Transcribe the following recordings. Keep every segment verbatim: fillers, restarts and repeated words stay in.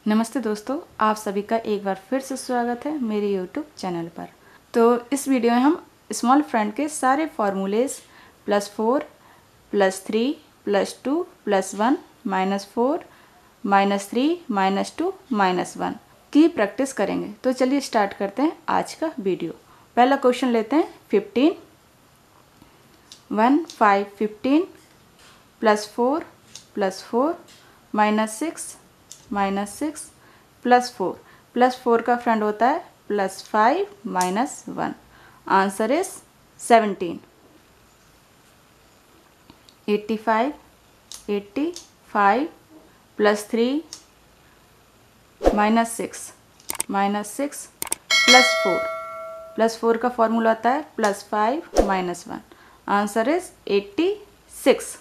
नमस्ते दोस्तों, आप सभी का एक बार फिर से स्वागत है मेरे यूट्यूब चैनल पर। तो इस वीडियो में हम स्मॉल फ्रेंड के सारे formulas plus four plus three plus two plus one minus four minus three minus two minus one की प्रैक्टिस करेंगे। तो चलिए स्टार्ट करते हैं आज का वीडियो। पहला क्वेश्चन लेते हैं fifteen. One five fifteen plus four plus four minus six minus six plus four plus four का फ्रेंड होता है plus five minus one. Answer is seventeen. Eighty five eighty five plus three minus six minus six plus four plus four का formula होता है plus five minus one. Answer is eighty six.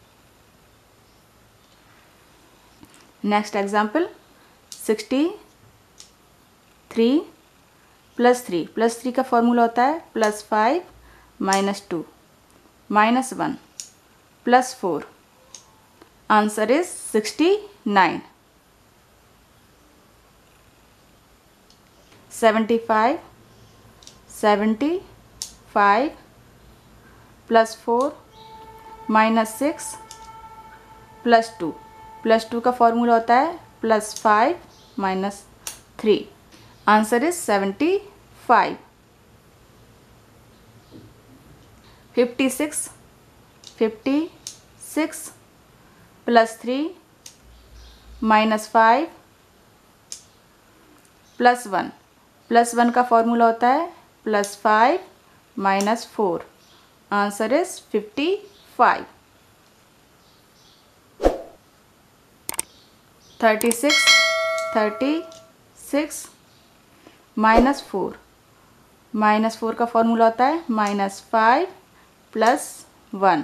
Next example sixty three plus three plus three का formula होता है plus five minus two minus one plus four. Answer is sixty nine. Seventy five seventy five plus four minus six plus two plus two का formula होता है plus five minus three. Answer is seventy five. Fifty six fifty six plus three minus five plus one plus one का formula होता है plus five minus four. Answer is fifty five. Thirty six thirty six minus four minus four का formula होता है minus five plus one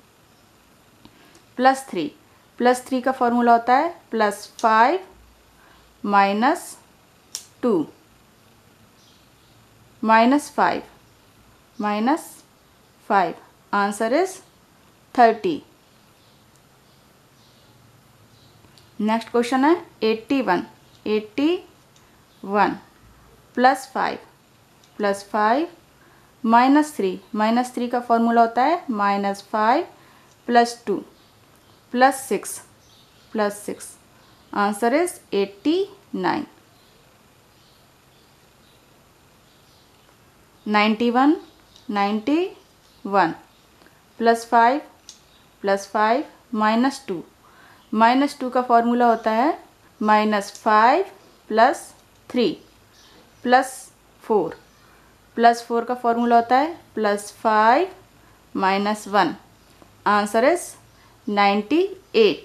plus three plus three का formula होता है plus five minus two minus five minus five. Answer is thirty. Next question है eighty one eighty one plus five plus five minus three minus three का formula होता है minus five plus two plus six plus six. Answer is eighty nine. Ninety one ninety one plus five plus five minus two minus two का formula होता है minus five plus three plus four plus four का formula होता है plus five minus one. Answer is ninety eight.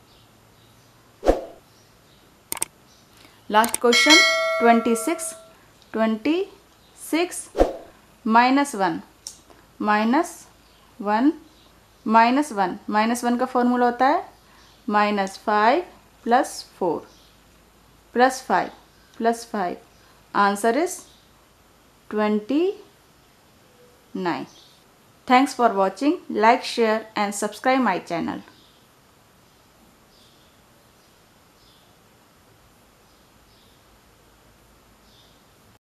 Last question twenty six twenty six minus one minus one minus one minus one का formula होता है minus five plus four plus five plus five. Answer is twenty nine. Thanks for watching. Like, share and subscribe my channel.